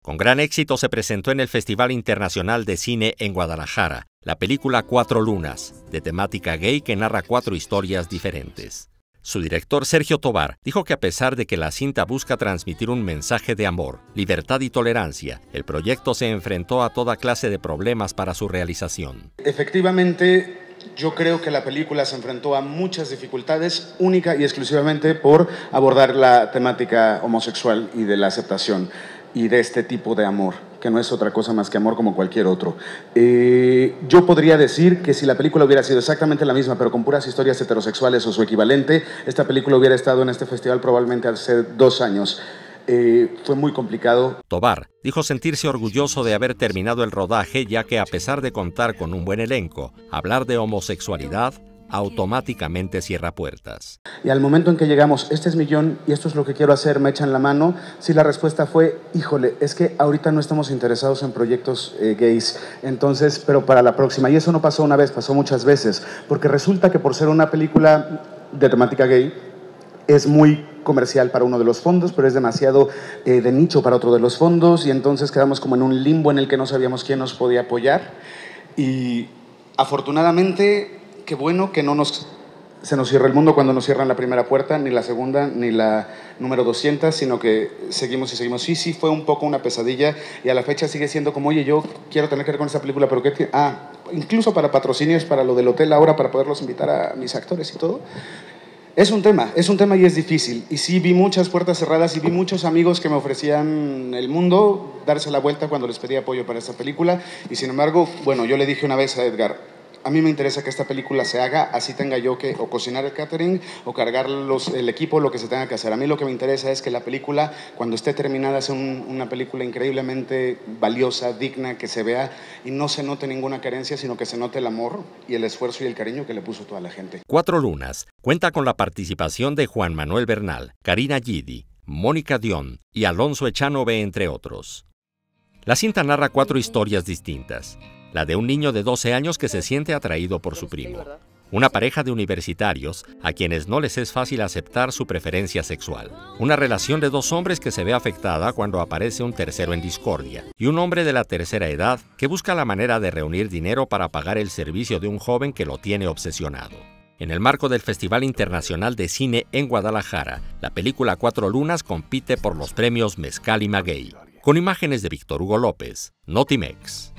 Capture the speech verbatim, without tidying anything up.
Con gran éxito se presentó en el Festival Internacional de Cine en Guadalajara, la película Cuatro Lunas, de temática gay que narra cuatro historias diferentes. Su director, Sergio Tobar, dijo que a pesar de que la cinta busca transmitir un mensaje de amor, libertad y tolerancia, el proyecto se enfrentó a toda clase de problemas para su realización. Efectivamente, yo creo que la película se enfrentó a muchas dificultades, única y exclusivamente por abordar la temática homosexual y de la aceptación y de este tipo de amor, que no es otra cosa más que amor como cualquier otro. Eh, yo podría decir que si la película hubiera sido exactamente la misma, pero con puras historias heterosexuales o su equivalente, esta película hubiera estado en este festival probablemente hace dos años. Eh, fue muy complicado. Tobar dijo sentirse orgulloso de haber terminado el rodaje, ya que a pesar de contar con un buen elenco, hablar de homosexualidad automáticamente cierra puertas. Y al momento en que llegamos, este es mi guión y esto es lo que quiero hacer, me echan la mano, sí, la respuesta fue, híjole, es que ahorita no estamos interesados en proyectos eh, gays, entonces, pero para la próxima. Y eso no pasó una vez, pasó muchas veces, porque resulta que por ser una película de temática gay, es muy comercial para uno de los fondos, pero es demasiado eh, de nicho para otro de los fondos, y entonces quedamos como en un limbo en el que no sabíamos quién nos podía apoyar. Y afortunadamente, qué bueno que no nos, se nos cierra el mundo cuando nos cierran la primera puerta, ni la segunda, ni la número doscientos, sino que seguimos y seguimos. Sí, sí, fue un poco una pesadilla y a la fecha sigue siendo como, oye, yo quiero tener que ver con esta película, pero ¿qué? Ah, incluso para patrocinios, para lo del hotel ahora, para poderlos invitar a mis actores y todo. Es un tema, es un tema y es difícil. Y sí vi muchas puertas cerradas y vi muchos amigos que me ofrecían el mundo, darse la vuelta cuando les pedí apoyo para esta película. Y sin embargo, bueno, yo le dije una vez a Edgar, a mí me interesa que esta película se haga, así tenga yo que o cocinar el catering o cargar los, el equipo, lo que se tenga que hacer. A mí lo que me interesa es que la película, cuando esté terminada, sea un, una película increíblemente valiosa, digna, que se vea y no se note ninguna carencia, sino que se note el amor y el esfuerzo y el cariño que le puso toda la gente. Cuatro Lunas cuenta con la participación de Juan Manuel Bernal, Karina Gidi, Mónica Dion y Alonso Echanove, entre otros. La cinta narra cuatro historias distintas. La de un niño de doce años que se siente atraído por su primo. Una pareja de universitarios a quienes no les es fácil aceptar su preferencia sexual. Una relación de dos hombres que se ve afectada cuando aparece un tercero en discordia. Y un hombre de la tercera edad que busca la manera de reunir dinero para pagar el servicio de un joven que lo tiene obsesionado. En el marco del Festival Internacional de Cine en Guadalajara, la película Cuatro Lunas compite por los premios Mezcal y Maguey. Con imágenes de Víctor Hugo López, Notimex.